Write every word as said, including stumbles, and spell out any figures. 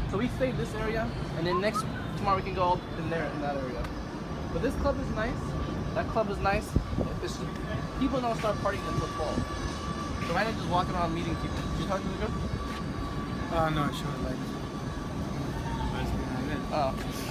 So we stay in this area, and then next tomorrow we can go up in there in that area. But this club is nice. That club is nice. It's just, people don't start partying until twelve. So right now just walking around meeting people. Did you talk to the girl? Uh, no, she was like, Oh.